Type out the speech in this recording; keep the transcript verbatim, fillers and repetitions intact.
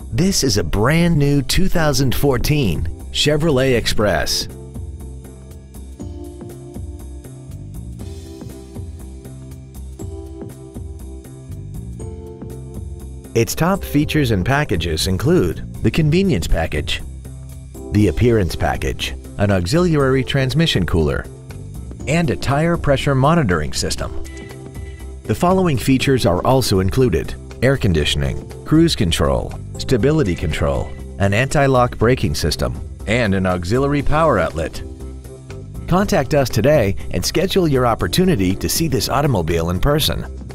This is a brand new two thousand fourteen Chevrolet Express. Its top features and packages include the Convenience Package, the Appearance Package, an auxiliary transmission cooler, and a tire pressure monitoring system. The following features are also included: air conditioning, cruise control, stability control, an anti-lock braking system, and an auxiliary power outlet. Contact us today and schedule your opportunity to see this automobile in person.